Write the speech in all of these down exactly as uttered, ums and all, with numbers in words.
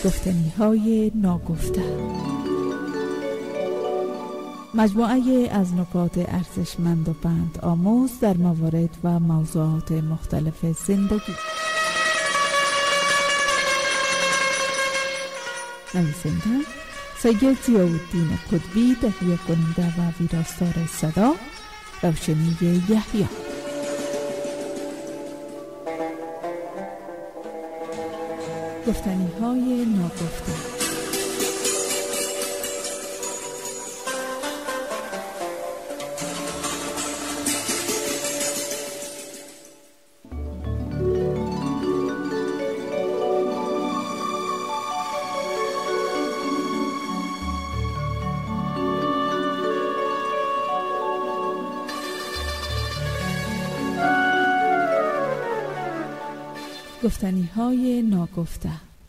گفتنی‌های ناگفته، مجموعه از نکات ارزشمند و پند آموز در موارد و موضوعات مختلف زندگی. نویسنده سید ضیاالدین قطبی، تهیه کننده و ویراستار صدا روشنی یحیی. گفتنی‌های ناگفته. گفتنی‌های ناگفته.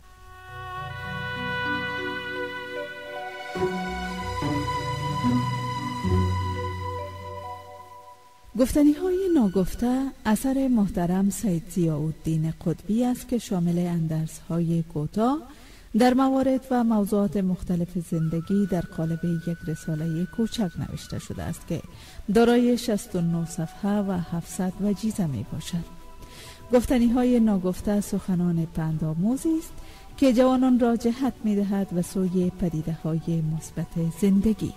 گفتنی‌های ناگفته اثر محترم سید ضیاالدین قطبی است که شامل اندرس‌های کوتاه در موارد و موضوعات مختلف زندگی در قالب یک رساله کوچک نوشته شده است که دارای شصت و نه صفحه و هفتصد وجیزه می باشد. گفتنی‌های ناگفته سخنان پنداموزی است که جوانان را جهت می‌دهد و سوی پدیده‌های مثبت زندگی.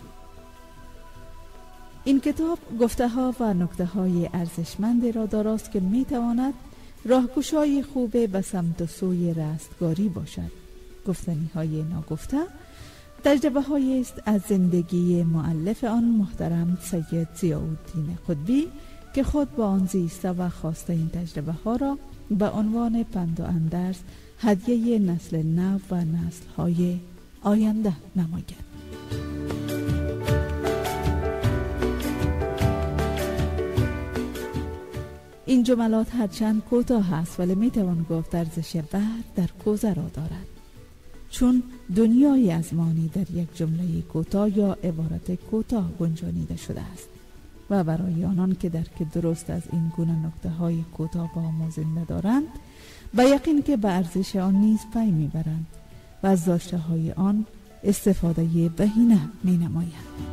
این کتاب گفته‌ها و نکته‌های ارزشمند را داراست که می‌تواند راهگشای خوب به سمت و سوی رستگاری باشد. گفتنی‌های ناگفته تجربه‌هایی است از زندگی مؤلف آن محترم سید ضیاالدین قطبی که خود با آن زیسته و خواسته این تجربه ها را به عنوان پند و اندرس هدیه نسل نو و نسل های آینده نماید. این جملات هرچند کوتاه است ولی می توان گفت ارزش بحر در کوزه را دارد، چون دنیای ازمانی در یک جمله کوتاه یا عبارت کوتاه گنجانیده شده است و برای آنان که درک درست از این گونه نکته‌های کوتاه و آموزنده دارند به یقین که به ارزش آن نیز پی می‌برند و از داشته‌های آن استفاده بهینه می‌نمایند.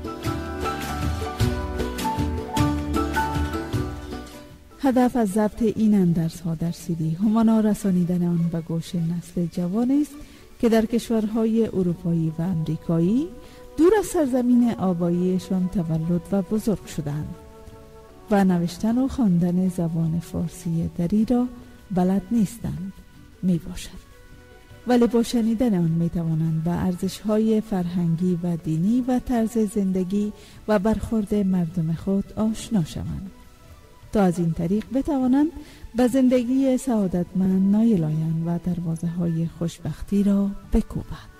هدف از ضبط این اندرس‌ها در سیدی همانا رسانیدن آن به گوش نسل جوان است که در کشورهای اروپایی و امریکایی دور از سرزمین آباییشان تولد و بزرگ شدند و نوشتن و خواندن زبان فارسی دری را بلد نیستند می باشد، ولی با شنیدن آن می توانند به ارزش‌های فرهنگی و دینی و طرز زندگی و برخورد مردم خود آشنا شوند تا از این طریق بتوانند به زندگی سعادتمند نایل آیند و دروازه‌های خوشبختی را بکوبند.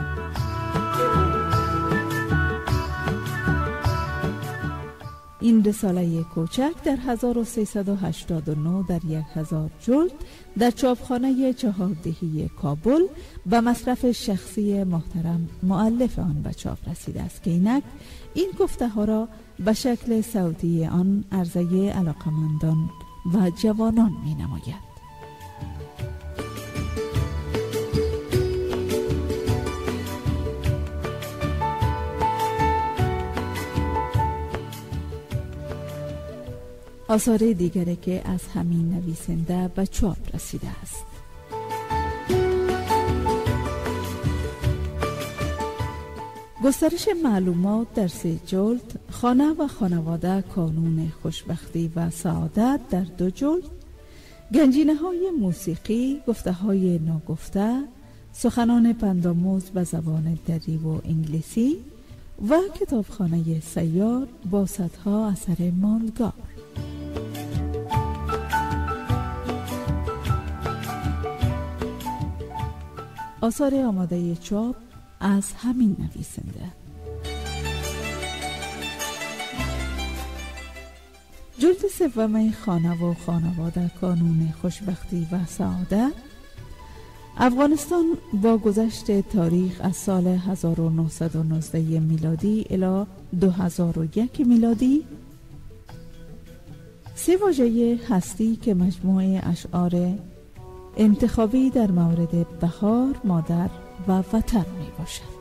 این رساله کوچک در هزار و سیصد و هشتاد و نه در یک هزار جلد در چاپخانه چهاردهی کابل به مصرف شخصی محترم مؤلف آن به چاپ رسیده است که اینک این گفته ها را به شکل صوتی آن عرضه علاقمندان و جوانان می نماید. آثار دیگری که از همین نویسنده به چاپ رسیده است. گسترش معلومات در سه جلد، خانه و خانواده کانون خوشبختی و سعادت در دو جلد، گنجینه های موسیقی، گفته های ناگفته، سخنان پنداموز به زبان دری و انگلیسی و کتابخانه سیار با صدها اثر ماندگار. آثار آماده چاپ از همین نویسنده. جلد سوم خانه و خانواده کانون خوشبختی و سعادت. افغانستان با گذشت تاریخ از سال هزار و نهصد و نوزده میلادی الی دو هزار و یک میلادی، سه واژه هستی که مجموعه اشعار انتخابی در مورد بهار، مادر و وطن می باشد.